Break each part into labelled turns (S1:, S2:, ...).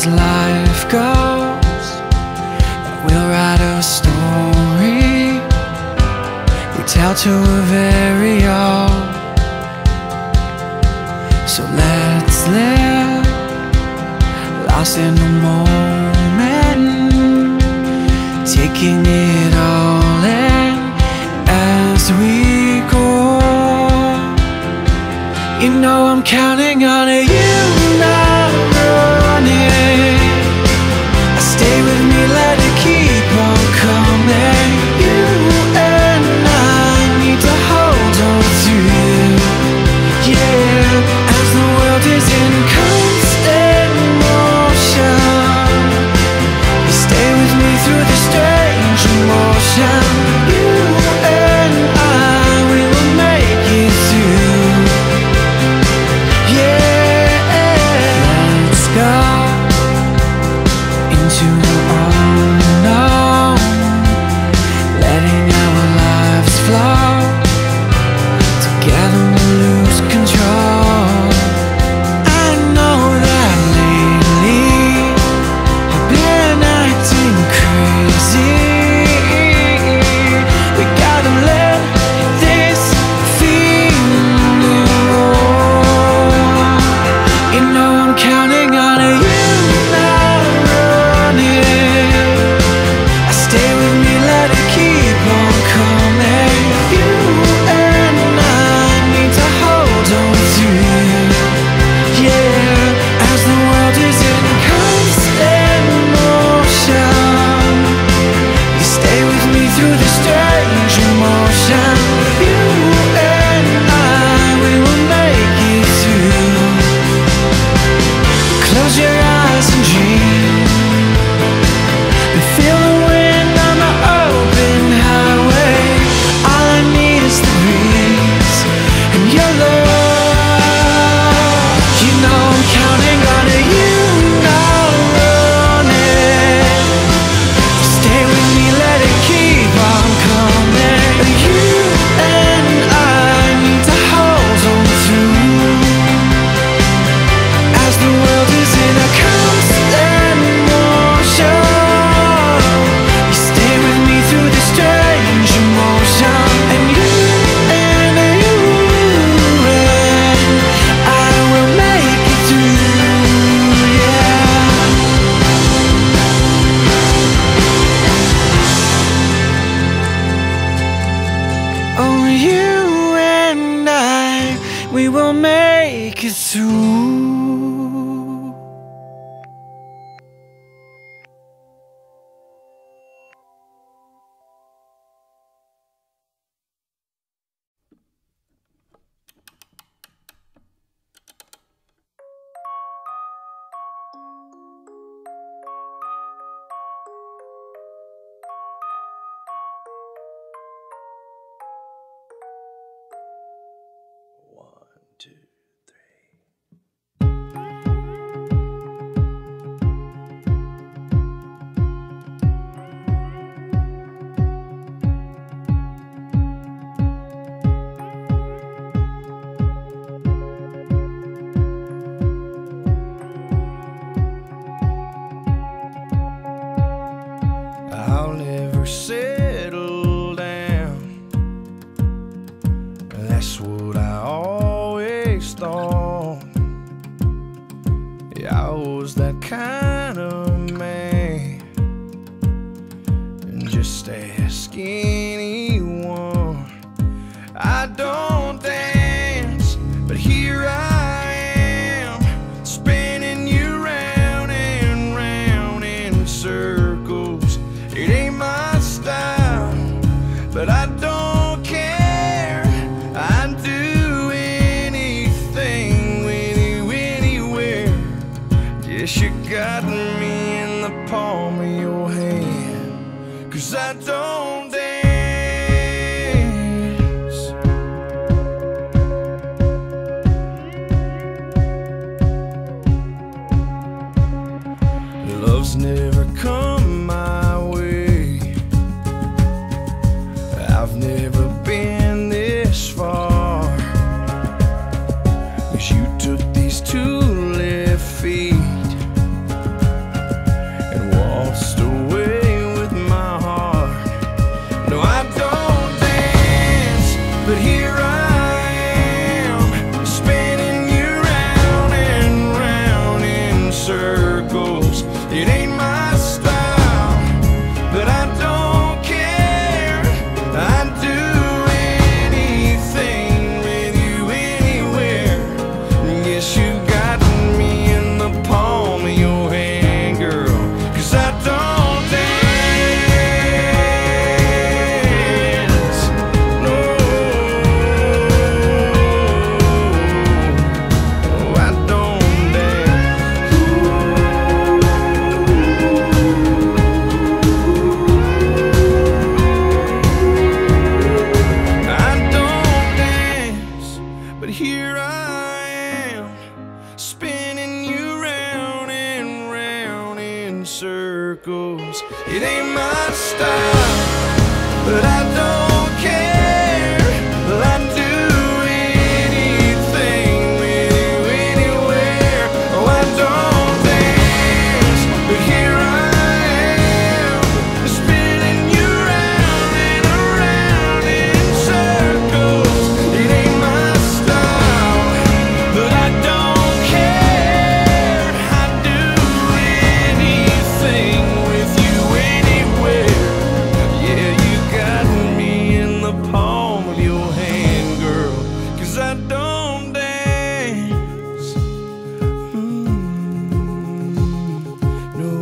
S1: as life goes, that we'll write a story we tell to a very own. So let's live lost in the moment, taking it all in as we go. You know I'm counting on you, not running. Stay with me, let it keep on coming. You and I need to hold on to you, yeah. As the world is in constant motion, you stay with me through the strange emotion. You and I, we will make it through, yeah. Let's go into the unknown, letting our lives flow. Together we'll lose control. I know that lately I've been acting crazy. We gotta let this feeling roll. You know I'm counting on you, not running. Stay with me, let it keep on coming. You and I need to hold on to you, yeah. As the world is in constant motion, you stay with me through the strange emotion. You and I, we will make it through. Close your eyes and dream, and feel the wind on the open highway. All I need is the breeze and your love. You know I'm counting on you, not running. Stay with me, let it keep on coming. You and I need to hold on to, as the world is in a constant motion. You stay with me through the strange emotion. And you and I will make it through, yeah. Oh, you and I, we will make it through.
S2: One, two, three. I'll never settle down. That's what I always thought. Yeah, I was that kind of man, and just ask anyone. I don't dance, but here I am, spinning you round and round in circles. It ain't my style, but I don't care. I'd do anything with you anywhere. Guess you got me in the palm of your hand, 'cause I don't dance. Love's never come my way. I've never been this far, 'cause you took these 2 left feet but I don't care. I'd do anything with you anywhere. Oh, I don't dance, but here I am, spinning you round and around in circles. It ain't my style, but I don't care. I'd do anything with you anywhere. Yeah, you got me in the palm of your hand, girl, 'cause I don't dance. No.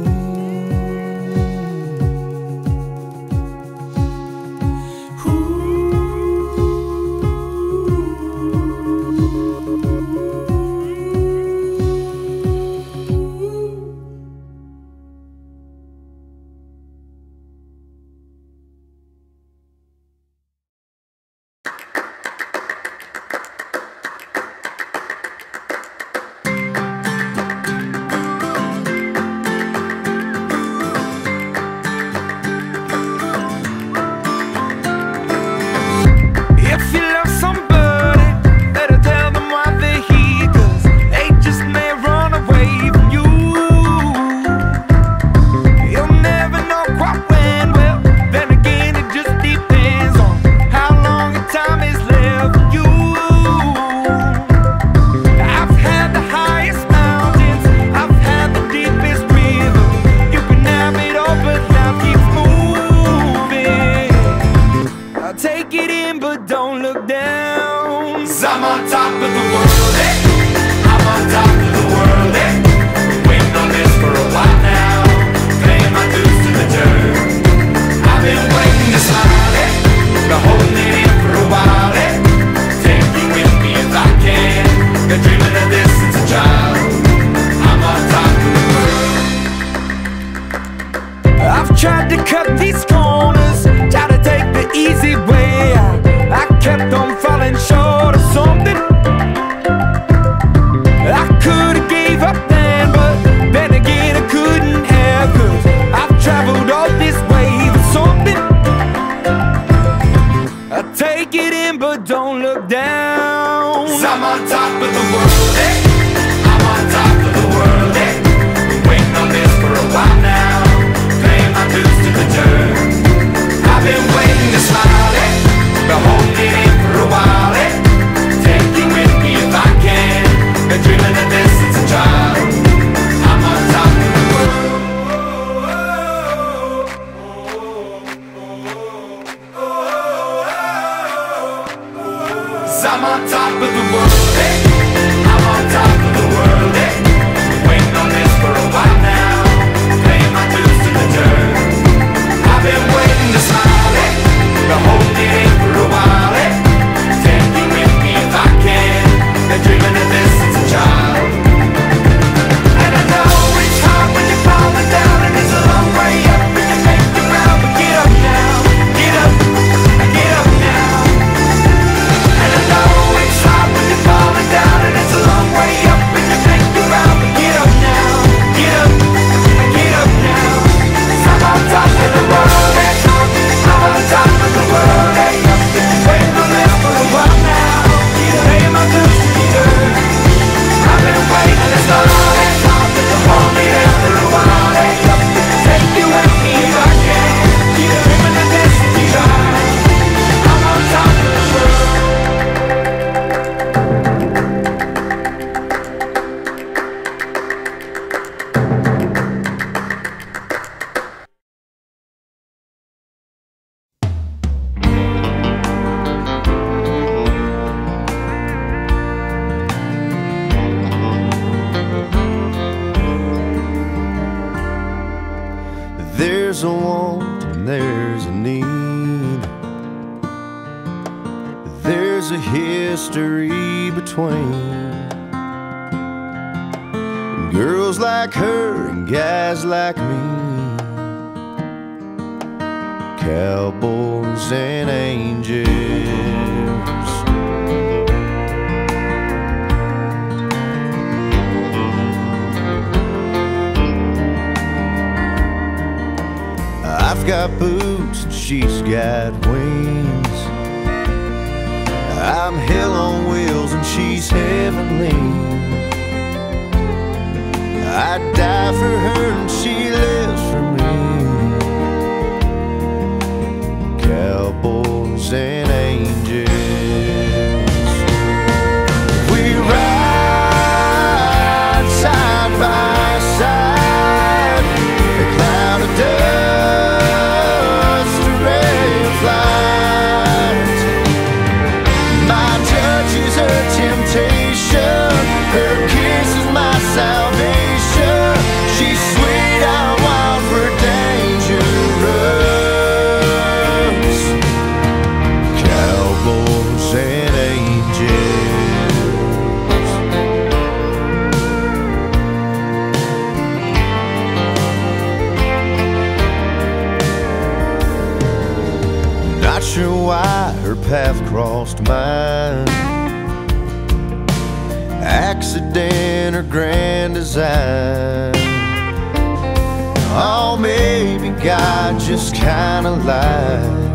S2: If you love somebody, better tell them why they're here, 'cause they just may run away from you. You'll never know quite when, well, then again it just depends on how long the time is left for you. I've had the highest mountains, I've had the deepest river. You can have it all, but life keeps moving. I'll take it in, but don't look down. 'Cause I'm on top of the world, eh? I'm on top of the world, eh? Been waiting on this for a while now, paying my dues to the dirt. I've been waiting to smile, eh? Been holding it in for a while, eh? Take you with me if I can. Been dreaming of this since a child. I'm on top of the world. I've tried to cut these corners, tried to take the easy way out. I kept on falling short of something. I could've gave up then, but then again I couldn't have, 'cause I've traveled all this way for something. I take it in, but don't look down. 'Cause I'm on top of the world, eh? I'm on top of the world, eh? Been waiting on this for a while now, paying my dues to the dirt. I've been waiting to smile, eh? Been holding it in for a while, eh? Take you with me if I can. Been dreaming of this since a child. I'm on top of the world. 'Cause I'm on top of the world, eh? I'm on top of the world, eh? Waiting on this for a while now, paying my dues to the dirt. I've been waiting to smile, eh? Been holding it in for a while, eh? Take you with me if I can. Been dreaming of this since a child. And I know it's hard when you're falling down, and it's a long way up when you make it round, but get up now, get up, get up now. And I know it's hard when you're falling down, and it's a long way up when you make it round, but get up now, get up, get up now. 'Cause I'm on top of the world, eh? I'm on top of the world, eh? Waiting on this for a while now, paying my dues to the dirt. I've been waiting this long, eh? Hold me there for a while, eh? Take you with me if I can. Dreaming of this desire. I'm on top of the world. There's a want and there's a need. There's a history between girls like her and guys like me, cowboys and angels. I've got boots
S3: floats and she's got wings. I'm hell on wheels and she's heavenly. I'd die for her and she lives for me. Cowboys and angels, we ride side by side. A cloud of dust, a ray of light. My touch is her temptation, her kiss is my salvation. She's sweet, I'm wild for dangerous. Cowboys and angels. Not sure why her path crossed mine. Accident or grand design. Oh, maybe God just kinda lied.